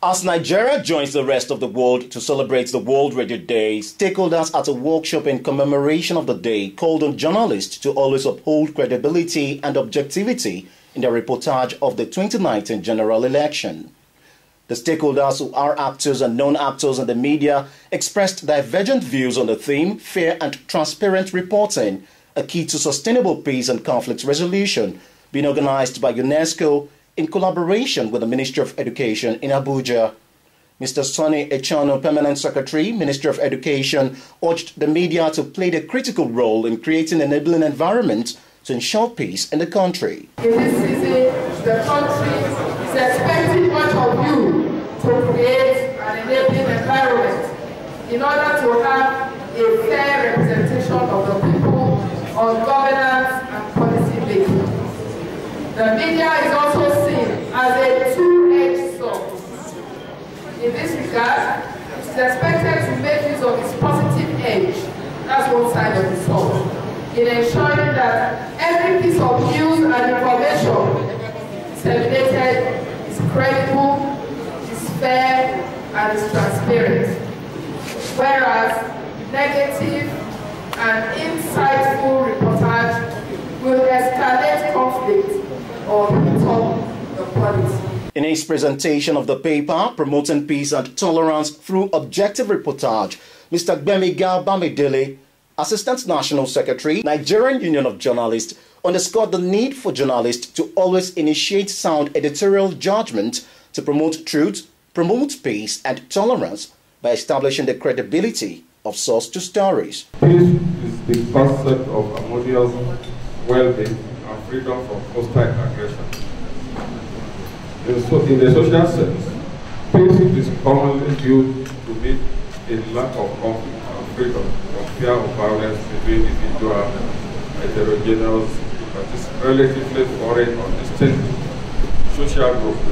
As Nigeria joins the rest of the world to celebrate the World Radio Day, stakeholders at a workshop in commemoration of the day called on journalists to always uphold credibility and objectivity in their reportage of the 2019 general election. The stakeholders, who are actors and non-actors in the media, expressed divergent views on the theme, fair and transparent reporting, a key to sustainable peace and conflict resolution, being organized by UNESCO in collaboration with the Ministry of Education in Abuja. Mr. Sonny Echano, Permanent Secretary, Ministry of Education, urged the media to play the critical role in creating an enabling environment to ensure peace in the country. In this season, the country is expecting much of you to create an enabling environment in order to have a fair representation of the people on governance and policy making. The media is also seen as a two-edged sword. In this regard, it is expected to make use of its positive edge, that's one side of the sword, in ensuring that every piece of news and information disseminated is credible, is fair, and is transparent. Whereas negative and insightful reportage will escalate conflict or heat up the politics. In his presentation of the paper, Promoting Peace and Tolerance Through Objective Reportage, Mr. Gbemiga Bamidele, Assistant National Secretary, Nigerian Union of Journalists, underscored the need for journalists to always initiate sound editorial judgment to promote truth, promote peace and tolerance by establishing the credibility of source to stories. Peace is the concept of harmonious well-being and freedom from hostile aggression. In a social sense, peace is commonly viewed to be a lack of conflict and freedom from fear of violence between individual heterogeneous, but is relatively foreign or distinct social groups.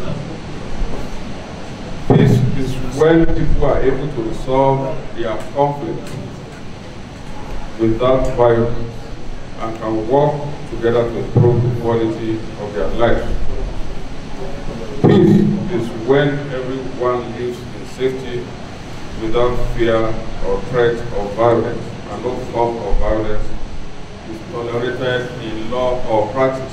Peace is when people are able to resolve their conflict without violence and can work together to improve the quality of their life. Peace is when everyone lives in safety without fear or threat of violence, and no form of violence is tolerated in law or practice.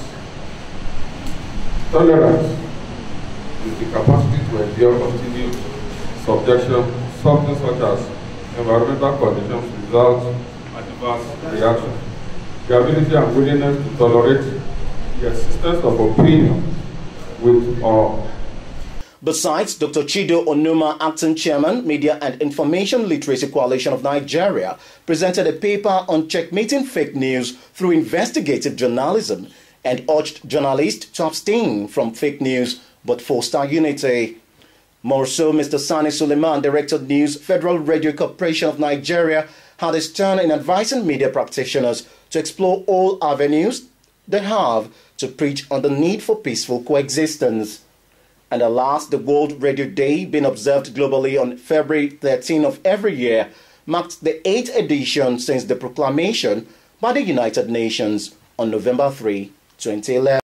Tolerance is the capacity to endure continued subjection, something such as environmental conditions without adverse reaction. The ability and willingness to tolerate the existence of opinion with all. Besides, Dr. Chido Onuma, Acting Chairman, Media and Information Literacy Coalition of Nigeria, presented a paper on checkmating fake news through investigative journalism and urged journalists to abstain from fake news but foster unity. More so, Mr. Sani Suleiman, Director of News, Federal Radio Corporation of Nigeria, had his turn in advising media practitioners to explore all avenues they have to preach on the need for peaceful coexistence. And alas, the World Radio Day, being observed globally on February 13 of every year, marked the 8th edition since the proclamation by the United Nations on November 3, 2011.